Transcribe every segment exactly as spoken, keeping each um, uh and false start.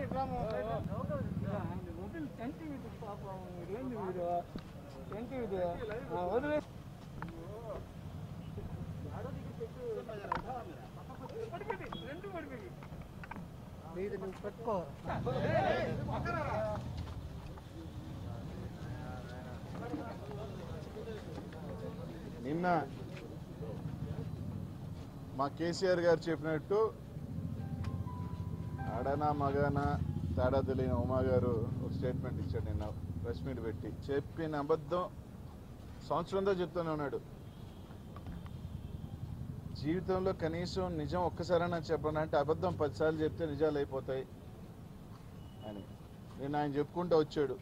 నిన్న మా కేసీఆర్ గారు చెప్పినట్టు ఆడనా మగానా తేడా తెలియని ఉమా గారు ఒక స్టేట్మెంట్ ఇచ్చాడు నిన్న ప్రెస్ మీట్ పెట్టి. చెప్పిన అబద్ధం సంవత్సరంతో చెప్తూనే ఉన్నాడు. జీవితంలో కనీసం నిజం ఒక్కసారైనా చెప్పనంటే అబద్ధం పదిసార్లు చెప్తే నిజాలు అయిపోతాయి అని నేను ఆయన చెప్పుకుంటూ వచ్చాడు.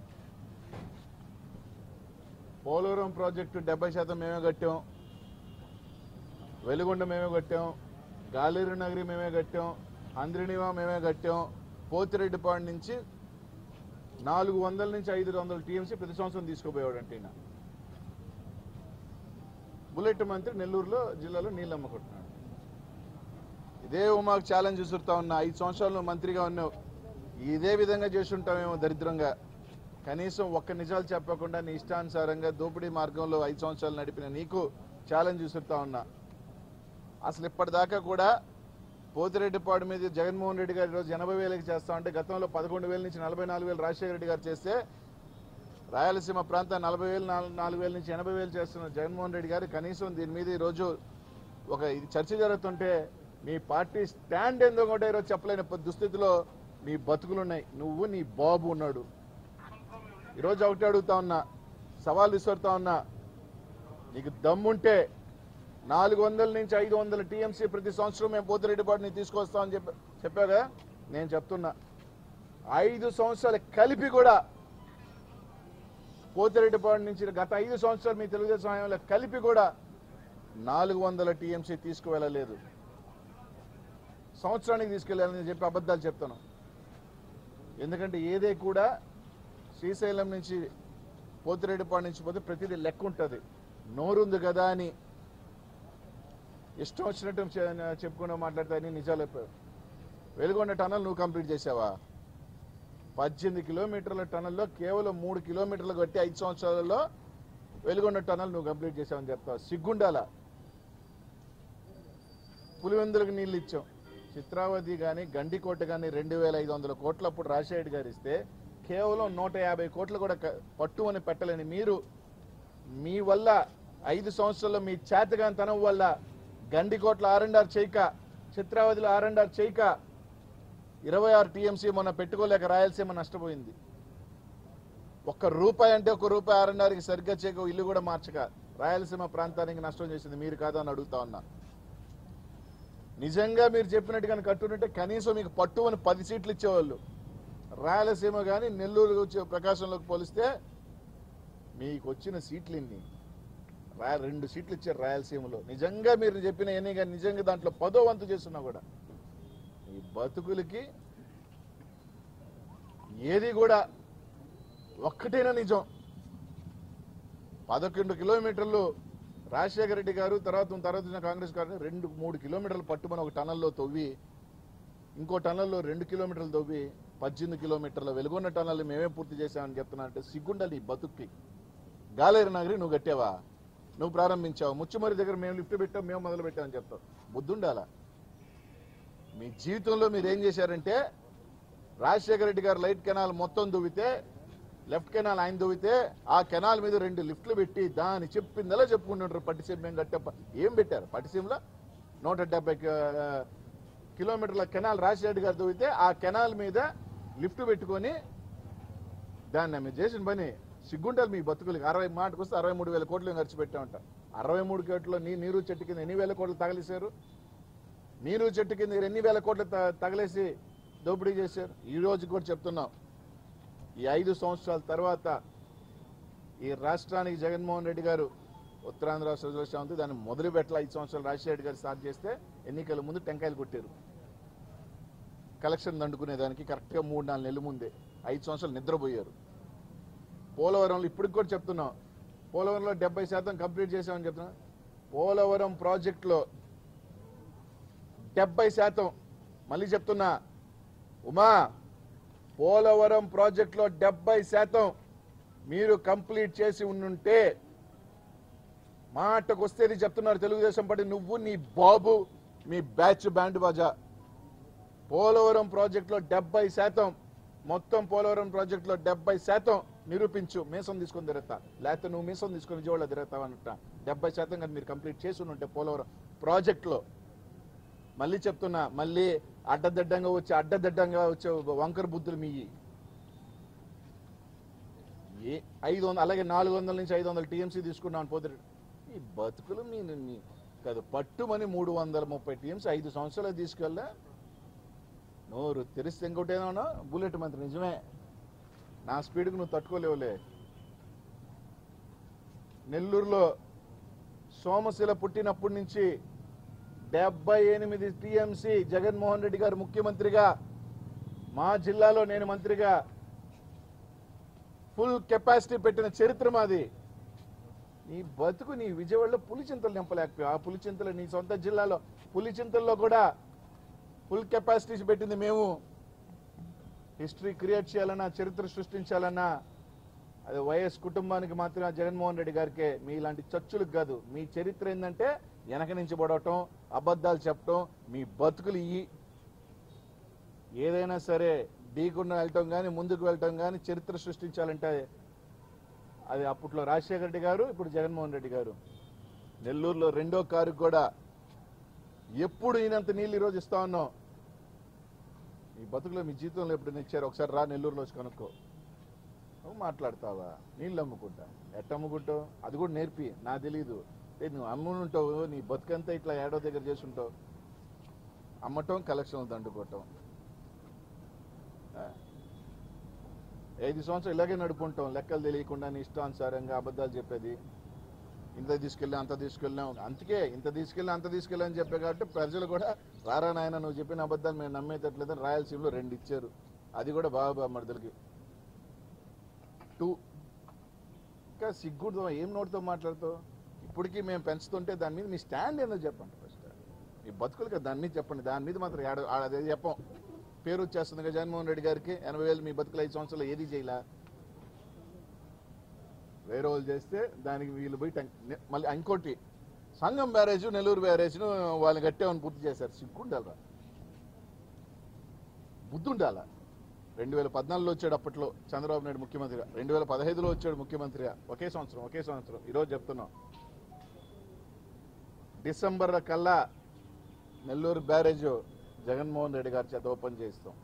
పోలవరం ప్రాజెక్టు డెబ్బై శాతం మేమే కట్టాం, వెలుగొండ మేమే కట్టాం, గాలేరు నగరి మేమే కట్టాం, అంద్రినివా మేమే కట్టాం. పోతిరెడ్డిపాడు నుంచి నాలుగు వందల నుంచి ఐదు వందల టీఎంసీ ప్రతి సంవత్సరం తీసుకుపోయేవాడు అంటే ఈయన. బుల్లెట్ మంత్రి నెల్లూరులో జిల్లాలో నీళ్ళు అమ్ముకుంటున్నాడు. ఇదే ఉమాకు ఛాలెంజ్ విసురుతా ఉన్నా, ఐదు సంవత్సరాలు మంత్రిగా ఉన్నావు, ఇదే విధంగా చేస్తుంటామేమో దరిద్రంగా. కనీసం ఒక్క నిజాలు చెప్పకుండా నీ ఇష్టానుసారంగా దోపిడీ మార్గంలో ఐదు సంవత్సరాలు నడిపిన నీకు ఛాలెంజ్ విసురుతా ఉన్నా. అసలు ఇప్పటిదాకా కూడా పోతిరెడ్డిపాడు మీద జగన్మోహన్ రెడ్డి గారు ఈరోజు ఎనభై వేలకి చేస్తా ఉంటే గతంలో పదకొండు వేల నుంచి నలభై నాలుగు వేలు రాజశేఖర రెడ్డి గారు చేస్తే రాయలసీమ ప్రాంతం నలభై వేలు నాలుగు వేల నుంచి ఎనభై వేలు చేస్తున్న జగన్మోహన్ రెడ్డి గారు కనీసం దీని మీద ఈరోజు ఒక ఇది చర్చ జరుగుతుంటే మీ పార్టీ స్టాండ్ ఏందో కూడా ఈరోజు చెప్పలేని దుస్థితిలో నీ బతుకులున్నాయి. నువ్వు నీ బాబు ఉన్నాడు. ఈరోజు ఒకటి అడుగుతా ఉన్నా, సవాల్ విసురుతా ఉన్నా, నీకు దమ్ముంటే నాలుగు వందల నుంచి ఐదు వందల టీఎంసీ ప్రతి సంవత్సరం మేము పోతిరెడ్డిపాడుని తీసుకొస్తామని చెప్పి చెప్పాగా. నేను చెప్తున్నా, ఐదు సంవత్సరాలు కలిపి కూడా పోతిరెడ్డిపాడు నుంచి గత ఐదు సంవత్సరాలు మీ తెలుగుదేశం హయాంలో కలిపి కూడా నాలుగు వందల టీఎంసీ తీసుకువెళ్ళలేదు. సంవత్సరానికి తీసుకెళ్ళాలని చెప్పి అబద్ధాలు చెప్తాను. ఎందుకంటే ఏదే కూడా శ్రీశైలం నుంచి పోతిరెడ్డిపాడు నుంచి పోతే ప్రతిదీ లెక్క ఉంటుంది. నోరుంది కదా అని ఇష్టం వచ్చినట్టు చెప్పుకుంటూ మాట్లాడతాయని నిజాలు చెప్పారు. వెలుగొండ టనల్ నువ్వు కంప్లీట్ చేసావా? పద్దెనిమిది కిలోమీటర్ల టనల్లో కేవలం మూడు కిలోమీటర్లు కట్టి ఐదు సంవత్సరాలలో వెలుగొండ టనల్ నువ్వు కంప్లీట్ చేసావని చెప్తావు. సిగ్గుండాల. పులివెందులకు నీళ్ళు ఇచ్చాం. చిత్రావతి కానీ గండికోట కానీ రెండు వేల ఐదు వందల కోట్లు అప్పుడు రాజశేఖర్ గారు ఇస్తే కేవలం నూట యాభై కోట్లు కూడా పట్టు అని పెట్టలేని మీరు మీ వల్ల ఐదు సంవత్సరాల్లో మీ చేతగానితనం వల్ల గండికోట్ల ఆర్ అండ్ ఆర్ చేయక, చిత్రావతిలో ఆర్ అండ్ ఆర్ చేయక ఇరవై ఆరు టీఎంసీ మొన్న పెట్టుకోలేక రాయలసీమ నష్టపోయింది. ఒక్క రూపాయి అంటే ఒక్క రూపాయి ఆర్ అండ్ ఆర్కి సరిగ్గా చేయక ఇల్లు కూడా మార్చక రాయలసీమ ప్రాంతానికి నష్టం చేసింది మీరు కాదా అని అడుగుతా ఉన్నా. నిజంగా మీరు చెప్పినట్టుగా కట్టుకుంటే కనీసం మీకు పట్టు అని పది సీట్లు ఇచ్చేవాళ్ళు. రాయలసీమ కానీ నెల్లూరు ప్రకాశంలోకి పోలిస్తే మీకు వచ్చిన సీట్లు ఇన్ని రా రెండు సీట్లు ఇచ్చారు రాయలసీమలో. నిజంగా మీరు చెప్పిన ఎన్ని కానీ నిజంగా దాంట్లో పదో వంతు చేస్తున్నా కూడా ఈ బతుకులకి ఏది కూడా ఒక్కటైనా నిజం. పదకొండు కిలోమీటర్లు రాజశేఖర రెడ్డి గారు తర్వాత తర్వాత కాంగ్రెస్ గారు రెండు మూడు కిలోమీటర్లు పట్టుమని ఒక టనల్లో తవ్వి ఇంకో టనల్లో రెండు కిలోమీటర్లు తవ్వి పద్దెనిమిది కిలోమీటర్ల వెలుగొండ టనల్ మేమే పూర్తి చేశామని చెప్తున్నా అంటే సిగ్గుండాలి ఈ బతుక్కి. గాలేరు నగరి నువ్వు కట్టావా? నువ్వు ప్రారంభించావు. ముచ్చుమరి దగ్గర మేము లిఫ్ట్ పెట్టాం, మేము మొదలు పెట్టామని చెప్తావు. బుద్ధుండాలా? మీ జీవితంలో మీరు ఏం చేశారంటే రాజశేఖర రెడ్డి గారు లైట్ కెనాల్ మొత్తం దువ్వితే, లెఫ్ట్ కెనాల్ ఆయన దువ్వితే ఆ కెనాల్ మీద రెండు లిఫ్ట్లు పెట్టి దాన్ని చెప్పిందలా చెప్పుకుంటుంటారు. పట్టిసీమ మేము కట్టే ఏం పెట్టారు? పట్టిసీమలో నూట డెబ్బై కిలోమీటర్ల కెనాల్ రాజశేఖర రెడ్డి గారు దువ్వితే ఆ కెనాల్ మీద లిఫ్ట్ పెట్టుకొని దాన్ని మీరు చేసిన పని సిగ్గుంటారు మీ బతుకులకి. అరవై మాటకు వస్తే అరవై మూడు వేల కోట్లు ఖర్చు పెట్టామంట. అరవై మూడు కోట్లు నీ నీరు చెట్టు కింద ఎన్ని వేల కోట్లు తగిలేశారు? నీరు చెట్టు కింద ఎన్ని వేల కోట్లు తగిలేసి దోపిడీ చేశారు. ఈ రోజు కూడా చెప్తున్నాం, ఈ ఐదు సంవత్సరాల తర్వాత ఈ రాష్ట్రానికి జగన్మోహన్ రెడ్డి గారు ఉత్తరాంధ్ర రాష్ట్ర ఉంది దాన్ని మొదలు పెట్టాల. ఐదు సంవత్సరాలు రాజశేఖర రెడ్డి గారు స్టార్ట్ చేస్తే ఎన్నికల ముందు టెంకాయలు కొట్టారు కలెక్షన్ దండుకునేదానికి. కరెక్ట్గా మూడు నాలుగు నెలల ముందే ఐదు సంవత్సరాలు నిద్రపోయారు. పోలవరంలో ఇప్పటికి కూడా చెప్తున్నాం, పోలవరంలో డెబ్బై శాతం కంప్లీట్ చేసామని చెప్తున్నా. పోలవరం ప్రాజెక్టులో డెబ్బై శాతం మళ్ళీ చెప్తున్నా, ఉమా పోలవరం ప్రాజెక్టులో డెబ్బై శాతం మీరు కంప్లీట్ చేసి ఉండుంటే మాటకు వస్తేది చెప్తున్నారు తెలుగుదేశం పార్టీ, నువ్వు నీ బాబు మీ బ్యాచ్ బ్యాండ్ బాజా. పోలవరం ప్రాజెక్టులో డెబ్బై శాతం మొత్తం పోలవరం ప్రాజెక్టులో డెబ్బై శాతం నిరూపించు, మీసం తీసుకొని తిరుగుతా, లేకపోతే నువ్వు మీసం తీసుకొని విజయవాడలో తిరుగుతావు అన్నట్ట. డెబ్బై శాతం కానీ మీరు కంప్లీట్ చేసి ఉంటే పోలవరం ప్రాజెక్టులో, మళ్ళీ చెప్తున్నా, మళ్ళీ అడ్డదిడ్డంగా వచ్చి అడ్డదిడ్డంగా వచ్చే వంకర బుద్ధులు మీ ఏ ఐదు వందలు అలాగే నాలుగు వందల నుంచి ఐదు వందల టీఎంసీ తీసుకున్నాను పోతే ఈ బతుకులు మీ మీ కాదు పట్టుమని మూడు వందల ముప్పై టీఎంసీ ఐదు సంవత్సరాలు తీసుకెళ్ళా. నోరు తెరిస్తే ఇంకోటేనా బుల్లెట్ మంత్రి, నిజమే నా స్పీడ్కి నువ్వు తట్టుకోలేవులే. నెల్లూరులో సోమశిల పుట్టినప్పటి నుంచి డెబ్బై ఎనిమిది టీఎంసీ జగన్మోహన్ రెడ్డి గారు ముఖ్యమంత్రిగా, మా జిల్లాలో నేను మంత్రిగా ఫుల్ కెపాసిటీ పెట్టిన చరిత్ర మాది. నీ బతుకు నీ విజయవాడలో పులిచింతలు నింపలేకపోయావు. ఆ పులిచింతలు నీ సొంత జిల్లాలో పులిచింతల్లో కూడా ఫుల్ కెపాసిటీస్ పెట్టింది మేము. హిస్టరీ క్రియేట్ చేయాలన్నా, చరిత్ర సృష్టించాలన్నా అది వైఎస్ కుటుంబానికి మాత్రమే, జగన్మోహన్ రెడ్డి గారికే. మీ ఇలాంటి చర్చలకు కాదు. మీ చరిత్ర ఏంటంటే వెనక నుంచి పడవటం, అబద్ధాలు చెప్పటం, మీ బతుకులు ఇవి. ఏదైనా సరే ఢీకుండా వెళ్ళటం కానీ ముందుకు వెళ్ళటం కానీ చరిత్ర సృష్టించాలంటే అది అప్పట్లో రాజశేఖర రెడ్డి గారు, ఇప్పుడు జగన్మోహన్ రెడ్డి గారు. నెల్లూరులో రెండో కారు కూడా ఎప్పుడు ఈయనంత నీళ్ళు ఈరోజు ఇస్తా ఉన్నాం. మీ బతుకులో మీ జీవితంలో ఎప్పుడు ఇచ్చారు ఒకసారి రా నెల్లూరులో వచ్చి కనుక్కో. నువ్వు మాట్లాడతావా? నీళ్ళు అమ్ముకుంటా, ఎట్ట అమ్ముకుంటావు అది కూడా నేర్పి, నాకు తెలీదు. నువ్వు అమ్ముంటావు, నీ బతుకంతా ఇట్లా ఏడో దగ్గర చేసుంటావు. అమ్మటం, కలెక్షన్లు దండుకోవటం. ఐదు సంవత్సరాలు ఇలాగే నడుపుకుంటాం, లెక్కలు తెలియకుండా నీ ఇష్టానుసారంగా అబద్ధాలు చెప్పేది. ఇంత తీసుకెళ్ళాం అంత తీసుకెళ్ళాం, అందుకే ఇంత తీసుకెళ్ళాం అంత తీసుకెళ్ళాం అని చెప్పే కాబట్టి ప్రజలు కూడా రారా నాయన నువ్వు చెప్పిన అబద్ధాలు మేము నమ్మేటట్లేదని రాయలసీమలో రెండు ఇచ్చారు. అది కూడా బాబా మరుదులకి టూ. ఇంకా సిగ్గుడు ఏం నోటితో మాట్లాడుతావు? ఇప్పటికీ మేము పెంచుతుంటే దాని మీద మీ స్టాండ్ ఏందో చెప్పండి. ఫస్ట్ మీ బతుకులకి దాని మీద చెప్పండి. దాని మీద మాత్రం ఏడ అదే చెప్పం. పేరు వచ్చేస్తుంది కదా జగన్మోహన్ రెడ్డి గారికి, ఎనభై వేలు మీ బతుకులు ఐదు సంవత్సరాలు ఏది చేయలే. వేరే వాళ్ళు చేస్తే దానికి వీళ్ళు పోయి మళ్ళీ ఇంకోటి సంగం బ్యారేజ్, నెల్లూరు బ్యారేజ్ను వాళ్ళని కట్టామని పూర్తి చేశారు. సిగ్గుండాలరా, బుద్ధి ఉండాలా. రెండు వేల పద్నాలుగులో వచ్చాడు అప్పట్లో చంద్రబాబు నాయుడు ముఖ్యమంత్రిగా, రెండు వేల పదహైదులో వచ్చాడు ముఖ్యమంత్రిగా. ఒకే సంవత్సరం ఒకే సంవత్సరం ఈరోజు చెప్తున్నాం. డిసెంబర్ కల్లా నెల్లూరు బ్యారేజ్ జగన్మోహన్ రెడ్డి గారి చేత ఓపెన్ చేస్తాం.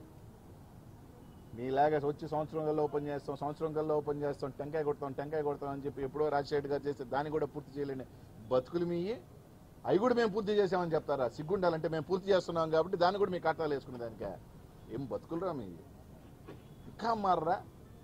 మీలాగా వచ్చి సంవత్సరం కల్లా ఓపెన్ చేస్తాం, సంవత్సరం కల్లా ఓపెన్ చేస్తాం, టెంకాయ కొడతాం టెంకాయ కొడతాం అని చెప్పి ఎప్పుడో రాజశేఖర్ గారు చేస్తే దాన్ని కూడా పూర్తి చేయలేని బతుకులు మీ. అవి కూడా మేము పూర్తి చేసామని చెప్తారా? సిగ్గుండాలంటే మేము పూర్తి చేస్తున్నాం కాబట్టి దాన్ని కూడా మీ ఖాతాలు వేసుకునే దానికే. ఏం బతుకులురా మీ? ఇంకా మారరా?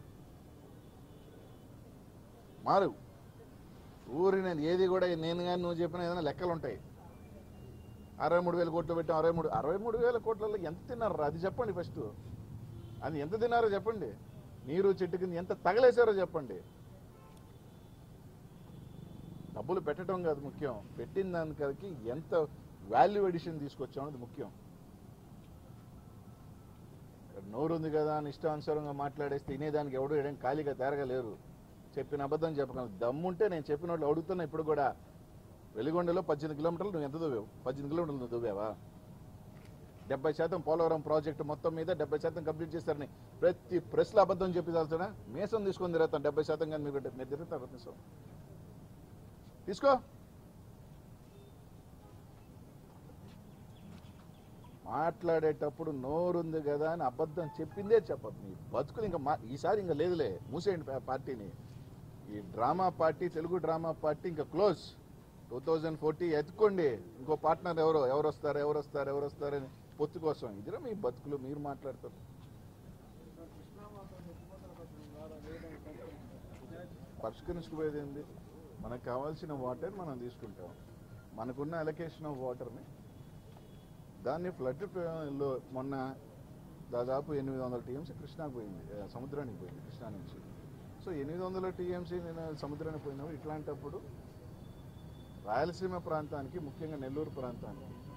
మారు. ఊరి నేను ఏది కూడా నేను కానీ నువ్వు చెప్పిన ఏదైనా లెక్కలు ఉంటాయి. అరవై మూడు వేల కోట్లు పెట్టాం, అరవై మూడు అరవై మూడు వేల కోట్లలో ఎంత తిన్నారా అది చెప్పండి ఫస్ట్. అది ఎంత తిన్నారో చెప్పండి. నీరు చెట్టు కింద ఎంత తగలేశారో చెప్పండి. డబ్బులు పెట్టడం కాదు ముఖ్యం, పెట్టిన దానికి ఎంత వాల్యూ ఎడిషన్ తీసుకొచ్చాం అది ముఖ్యం. నోరుంది కదా అని ఇష్టానుసారంగా మాట్లాడేస్తే తినేదానికి ఎవడు ఏం ఖాళీగా తేరగలేరు. చెప్పిన అబద్ధం చెప్పగలను. దమ్ముంటే నేను చెప్పిన వాళ్ళు అడుగుతున్నా. ఇప్పుడు కూడా వెలిగొండలో పద్దెనిమిది కిలోమీటర్లు నువ్వు ఎంత దువ్వావు? పద్దెనిమిది కిలోమీటర్లు నువ్వు దువ్వావా? డెబ్బై శాతం పోలవరం ప్రాజెక్టు మొత్తం మీద డెబ్బై శాతం కంప్లీట్ చేస్తారని ప్రతి ప్రెస్లో అబద్ధం చెప్పి తెలుసునా? మేసం తీసుకొని తిరుగుతాను. డెబ్బై శాతం కానీ మీరు మీరు తిరుగుతారు మేసం తీసుకో. మాట్లాడేటప్పుడు నోరుంది కదా అని అబద్ధం చెప్పిందే చెప్పదు. మీ బతుకులు ఇంకా మా ఈసారి ఇంకా లేదులే, మూసేయండి పార్టీని. ఈ drama party, Telugu drama party ఇంకా క్లోజ్. టూ థౌజండ్ ఫోర్టీ ఎత్తుకోండి. ఇంకో పార్ట్నర్ ఎవరో ఎవరు వస్తారు ఎవరు వస్తారు ఎవరు వస్తారని పొత్తు కోసం. ఇదిరా మీ బతుకులు మీరు మాట్లాడతారు. పరిష్కరించుకుపోయేది ఏంది? మనకు కావాల్సిన వాటర్ మనం తీసుకుంటాం. మనకున్న అలొకేషన్ ఆఫ్ వాటర్ని దాన్ని ఫ్లడ్ లో మొన్న దాదాపు ఎనిమిది వందల టీఎంసీ కృష్ణాకు పోయింది, సముద్రానికి పోయింది కృష్ణా నుంచి. సో ఎనిమిది వందల టీఎంసీ నేను సముద్రానికి పోయినప్పుడు ఇట్లాంటప్పుడు రాయలసీమ ప్రాంతానికి ముఖ్యంగా నెల్లూరు ప్రాంతానికి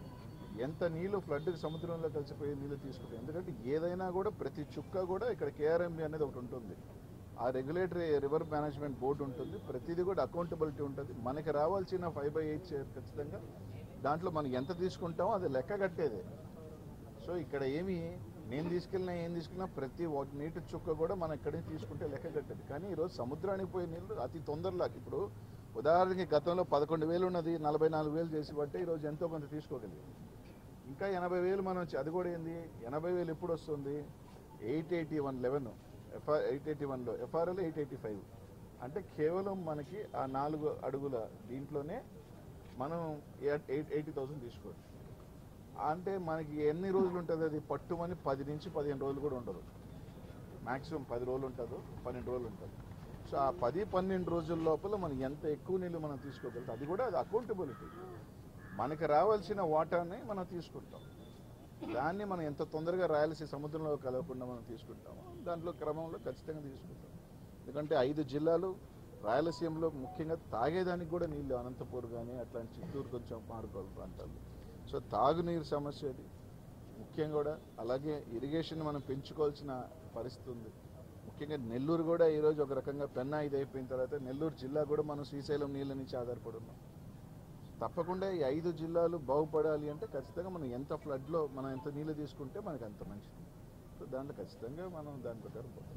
ఎంత నీళ్లు ఫ్లడ్కి సముద్రంలో కలిసిపోయే నీళ్ళు తీసుకుంటాయి. ఎందుకంటే ఏదైనా కూడా ప్రతి చుక్క కూడా ఇక్కడ కేఆర్ఎంబి అనేది ఒకటి ఉంటుంది. ఆ రెగ్యులేటరీ రివర్ మేనేజ్మెంట్ బోర్డు ఉంటుంది. ప్రతిదీ కూడా అకౌంటబిలిటీ ఉంటుంది. మనకి రావాల్సిన ఫైవ్ బై ఎయిట్ షేర్ ఖచ్చితంగా దాంట్లో మనం ఎంత తీసుకుంటామో అది లెక్క కట్టేదే. సో ఇక్కడ ఏమి నేను తీసుకెళ్ళినా ఏం తీసుకున్నా ప్రతి నీటి చుక్క కూడా మనం ఇక్కడి నుంచి తీసుకుంటే లెక్క కట్టేది. కానీ ఈరోజు సముద్రానికి పోయే నీళ్ళు అతి తొందరలాగా ఇప్పుడు ఉదాహరణకి గతంలో పదకొండు వేలు ఉన్నది నలభై నాలుగు వేలు చేసి బట్టే ఈరోజు ఎంతో కొంత తీసుకోగలిగింది. ఇంకా ఎనభై వేలు మనం అది కూడా ఏంది ఎనభై వేలు ఎప్పుడు వస్తుంది? Eight eighty one eleven FR eight eighty వన్లో ఎఫ్ఆర్ఎల్ ఎయిట్ ఎయిటీ ఫైవ్ అంటే కేవలం మనకి ఆ నాలుగు అడుగుల దీంట్లోనే మనం ఎయిట్ ఎయిటీ థౌసండ్ తీసుకోవచ్చు. అంటే మనకి ఎన్ని రోజులు ఉంటుంది? అది పట్టుమని పది నుంచి పదిహేను రోజులు కూడా ఉండదు. మ్యాక్సిమం పది రోజులు ఉంటుంది, పన్నెండు రోజులు ఉంటుంది. సో ఆ పది పన్నెండు రోజుల లోపల మనం ఎంత ఎక్కువ నీళ్ళు మనం తీసుకోగలుగుతాం. అది కూడా అది అకౌంటబిలిటీ. మనకి రావాల్సిన వాటాన్ని మనం తీసుకుంటాం. దాన్ని మనం ఎంత తొందరగా రాయలసీమ సముద్రంలో కలవకుండా మనం తీసుకుంటామో దాంట్లో క్రమంలో ఖచ్చితంగా తీసుకుంటాం. ఎందుకంటే ఐదు జిల్లాలు రాయలసీమలో ముఖ్యంగా తాగేదానికి కూడా నీళ్ళు అనంతపూర్ కానీ అట్లాంటి చిత్తూరు కొంచెం మారుకోవాలి ప్రాంతాలు. సో తాగునీరు సమస్య అది ముఖ్యంగా కూడా. అలాగే ఇరిగేషన్ మనం పెంచుకోవాల్సిన పరిస్థితి ఉంది. ముఖ్యంగా నెల్లూరు కూడా ఈరోజు ఒక రకంగా పెన్నా ఇది అయిపోయిన తర్వాత నెల్లూరు జిల్లా కూడా మనం శ్రీశైలం నీళ్ళ నుంచి ఆధారపడి ఉన్నాం. తప్పకుండా ఈ ఐదు జిల్లాలు బాగుపడాలి అంటే ఖచ్చితంగా మనం ఎంత ఫ్లడ్లో మనం ఎంత నీళ్ళు తీసుకుంటే మనకు అంత మంచిది. సో దాంట్లో ఖచ్చితంగా మనం దాని ప్రకారం పోతాం.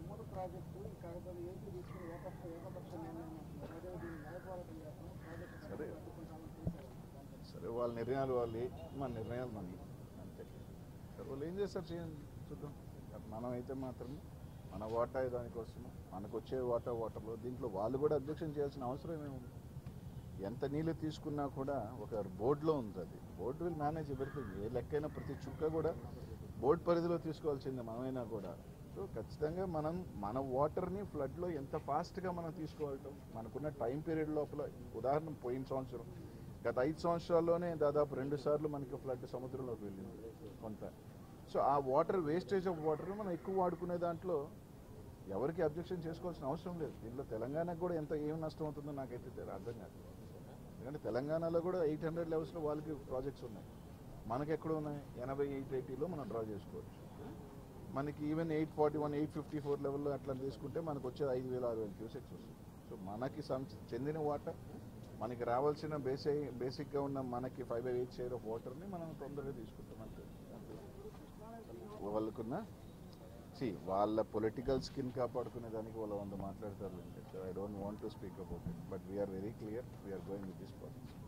సరే సరే వాళ్ళ నిర్ణయాలు వాళ్ళు, మన నిర్ణయాలు మనకి అంతే. సరే వాళ్ళు ఏం చేస్తారు చేయండి, చూద్దాం. మనం అయితే మాత్రం మన వాటా దానికోసము మనకు వచ్చే వాటా వాటర్లో దీంట్లో వాళ్ళు కూడా అబ్జెక్షన్ చేయాల్సిన అవసరం ఏమేమి. ఎంత నీళ్ళు తీసుకున్నా కూడా ఒక బోర్డులో ఉంది. అది బోర్డు విల్ మేనేజ్ ఎవ్రీథింగ్. ఏ లెక్కైనా ప్రతి చుక్క కూడా బోర్డు పరిధిలో తీసుకోవాల్సిందే మనమైనా కూడా. సో ఖచ్చితంగా మనం మన వాటర్ని ఫ్లడ్లో ఎంత ఫాస్ట్గా మనం తీసుకోవటం మనకున్న టైం పీరియడ్ లోపల. ఉదాహరణ పోయిన సంవత్సరం గత ఐదు సంవత్సరాల్లోనే దాదాపు రెండు సార్లు మనకి ఫ్లడ్ సముద్రంలోకి వెళ్ళింది కొంత. సో ఆ వాటర్ వేస్టేజ్ ఆఫ్ వాటర్ మనం ఎక్కువ వాడుకునే దాంట్లో ఎవరికి అబ్జెక్షన్ చేసుకోవాల్సిన అవసరం లేదు. దీంట్లో తెలంగాణకు కూడా ఎంత ఏం నష్టం అవుతుందో నాకైతే అర్థం కాదు. ఎందుకంటే తెలంగాణలో కూడా ఎయిట్ హండ్రెడ్ లెవెల్స్లో వాళ్ళకి ప్రాజెక్ట్స్ ఉన్నాయి. మనకి ఎక్కడ ఉన్నాయి? ఎనభై ఎయిట్ ఎయిటీలో మనం డ్రా చేసుకోవచ్చు. మనకి even eight forty one eight fifty four లెవెల్లో అట్లా తీసుకుంటే మనకు వచ్చేది ఐదు వేల ఆరు వేల క్యూసెక్స్ వస్తుంది. సో మనకి చెందిన వాటర్ మనకి రావాల్సిన బేసిక్ బేసిక్గా ఉన్న మనకి five by eight share of వాటర్ని మనం తొందరగా తీసుకుంటాం అంతే. వాళ్ళకున్న సి వాళ్ళ పొలిటికల్ స్కిన్ కాపాడుకునే దానికి వాళ్ళ వంద మాట్లాడతారు. I don't want to speak about it, but we're very clear we're going with this project.